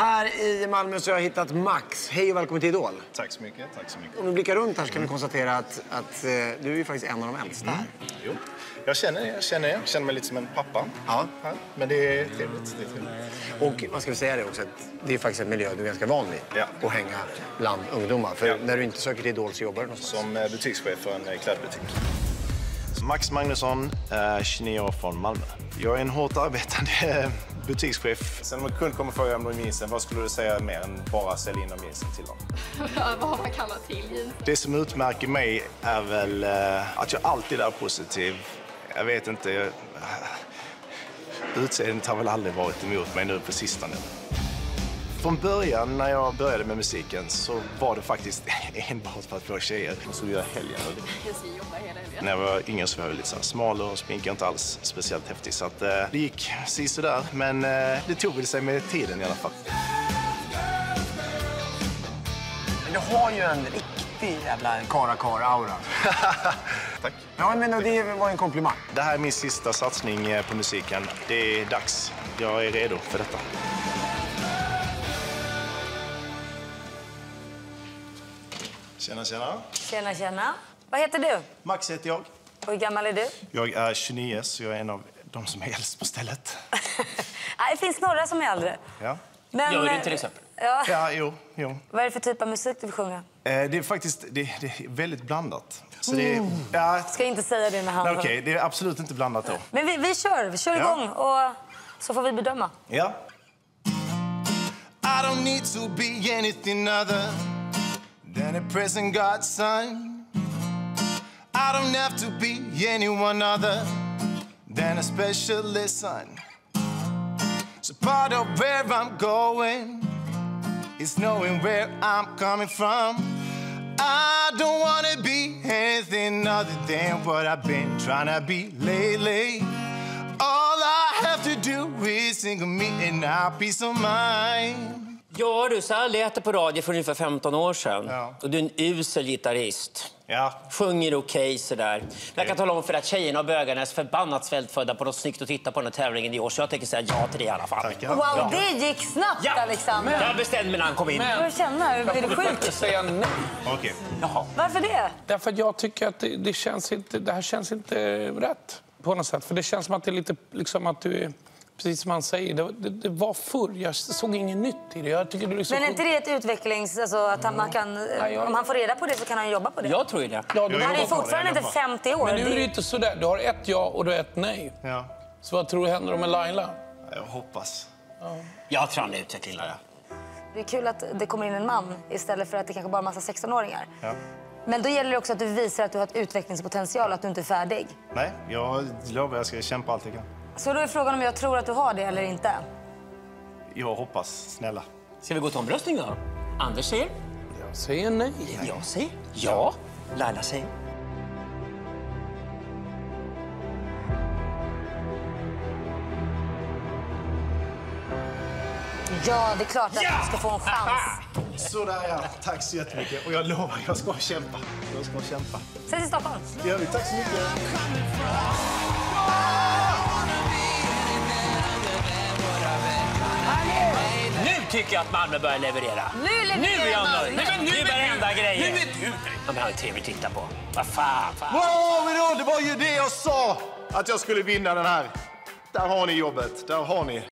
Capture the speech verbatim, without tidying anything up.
Här i Malmö så har jag hittat Max. Hej och välkommen till Idol. Tack så mycket, tack så mycket. Om du blickar runt här så kan vi konstatera att, att eh, du är ju faktiskt en av de äldsta här. Mm. Jo, jag känner det, jag känner det. Jag känner mig lite som en pappa. Ja. Ja, men det är trevligt, det är trevligt. Och vad ska vi säga det också, att det är faktiskt en miljö du är ganska van vid. Ja. Att hänga bland ungdomar. För Ja. när du inte söker till Idol så jobbar du någonstans. Som eh, butikschef för en eh, klädbutik. Max Magnusson, eh, tjugonio år från Malmö. Jag är en hårt arbetande butikschef. Sen om en kund kommer fråga om de jeansen, vad skulle du säga mer än bara sälja in de jeansen till dem? Vad har man kallat till jeans? Det som utmärker mig är väl eh, att jag alltid är positiv. Jag vet inte, jag... utseendet har väl aldrig varit emot mig nu på sistone. Från början när jag började med musiken så var det faktiskt enbart för att få tjejer. Och så göra helgen. Jag ska jobba hela helgen. När jag var yngre så var jag lite så här smal och sminkade inte alls speciellt häftigt. Så att, eh, det gick sådär, men eh, det tog väl sig med tiden i alla fall. Men du har ju en riktig jävla kara-kara-aura. Tack. Ja, men det var en komplimang. Det här är min sista satsning eh, på musiken. Det är dags. Jag är redo för detta. Tjena, tjena. Tjena, tjena. Vad heter du? Max heter jag. Och hur gammal är du? Jag är tjugonio, så jag är en av de som är äldst på stället. Nej, det finns några som är äldre. Ja. Men, Gör du till exempel? Ja. Ja, jo, jo. Vad är det för typ av musik du vill sjunga? Eh, det är faktiskt det, det är väldigt blandat. Så det är, ja, Ska inte säga det med handen. okej, det är absolut inte blandat då. Men vi, vi kör, vi kör Ja. igång och så får vi bedöma. Ja. I don't need to be anything other than a present God's son. I don't have to be anyone other than a specialist son. So part of where I'm going is knowing where I'm coming from. I don't wanna be anything other than what I've been trying to be lately. All I have to do is think of me and our peace of mind. Ja du, så här lät det på radio för ungefär femton år sedan. Ja. Och du är en usel gitarrist. Ja. Sjunger okej okay, sådär. Jag kan tala om för att tjejerna och bögarna är förbannat svältfödda på något snyggt att titta på den här tävlingen i år. Så jag tänker säga ja till det i alla fall. Tackar. Wow, Ja. det gick snabbt, Ja. Alexander. Jag bestämde mig när han kom in. Vad känner du? Är du sjuk? Säga nej. Okej. Jaha. Varför det? Därför att jag tycker att det, det, känns inte, det här känns inte rätt på något sätt. För det känns som att det är lite liksom att du är, precis som man säger, det, det, det var förr. Jag såg inget nytt i det. Jag tycker du liksom... Men är inte det ett utvecklings... Alltså, att han, man kan, jag- om han får reda på det så kan han jobba på det. Jag tror ju det. Ja, du, Jag Han är jobbar på fortfarande det, inte jag jobbar. femtio år. men nu är det Det- inte sådär. Du har ett ja och du har ett nej. Ja. Så vad tror du händer med Laila? Jag hoppas. Jag tror han är utvecklare. Det är kul att det kommer in en man istället för att det kanske bara är en massa sexton-åringar. Ja. Men då gäller det också att du visar att du har ett utvecklingspotential, att du inte är färdig. Nej, jag lovar jag ska kämpa allt jag kan. Så då är frågan om jag tror att du har det eller inte. Jag hoppas, snälla. Ska vi gå till omröstning då? Anders säger? Jag säger nej. Jag säger? Ja. Laila säger? Ja, det är klart att du ska få en chans. Sådär ja, tack så jättemycket. Och jag lovar, jag ska kämpa. Jag ska kämpa. Ses i Stockholm. Det gör vi, tack så mycket. Nu tycker jag att Malmö börjar leverera. Nu levererar Nu är jag Malmö. nöjd. Nej, men Nu nu är är varenda du- grej. nu är du... Ja, men han är trevligt att titta på. Vad fan, fan. Wow, men då, det var ju det jag sa! Att jag skulle vinna den här. Där har ni jobbet, där har ni.